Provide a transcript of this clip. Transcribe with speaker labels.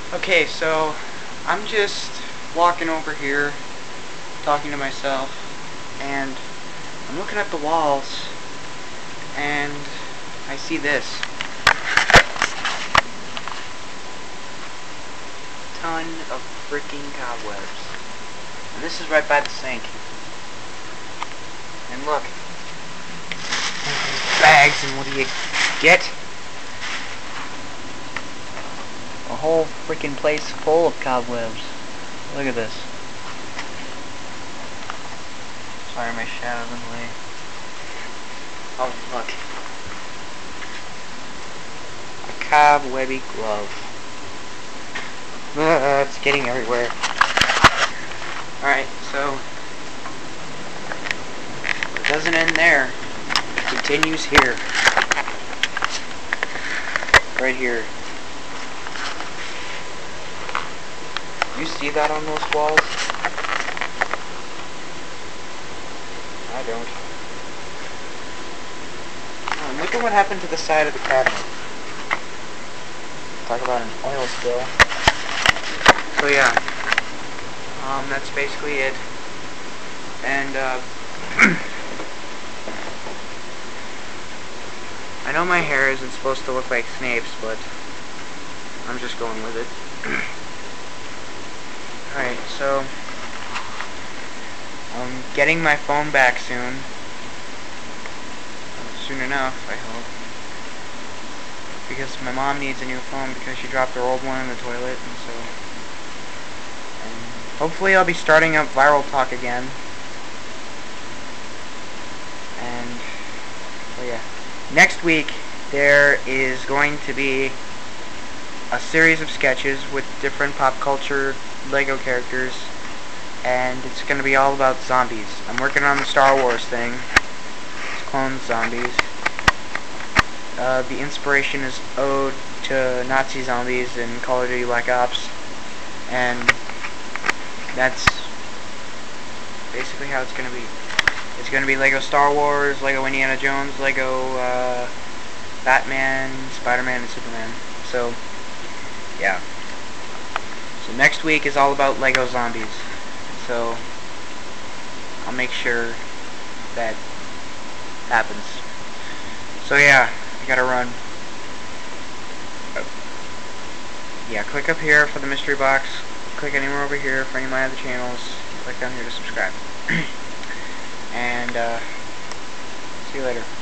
Speaker 1: Okay, so I'm just walking over here, talking to myself, and I'm looking at the walls, and I see this. Ton of freaking cobwebs. And this is right by the sink. And look. Bags, and what do you get? A whole freaking place full of cobwebs. Look at this. Sorry, my shadow's in the way. Oh, look. A cobwebby glove. It's getting everywhere. Alright, so it doesn't end there. It continues here. Right here. You see that on those walls? I don't. Oh, look at what happened to the side of the cabinet. Talk about an oil spill. So yeah, that's basically it. And I know my hair isn't supposed to look like Snape's, but I'm just going with it. Alright, so I'm getting my phone back soon. Soon enough, I hope. Because my mom needs a new phone because she dropped her old one in the toilet, and so hopefully I'll be starting up Viral Talk again. And so yeah. Next week there is going to be a series of sketches with different pop culture Lego characters, and it's going to be all about zombies. I'm working on the Star Wars thing. It's clone zombies. The inspiration is ode to Nazi zombies in Call of Duty Black Ops, and that's basically how it's going to be. It's going to be Lego Star Wars, Lego Indiana Jones, Lego Batman, Spider-Man, and Superman. So yeah. So next week is all about Lego zombies. So I'll make sure that happens. So yeah, I gotta run. Yeah, click up here for the mystery box. Click anywhere over here for any of my other channels. Click down here to subscribe. And see you later.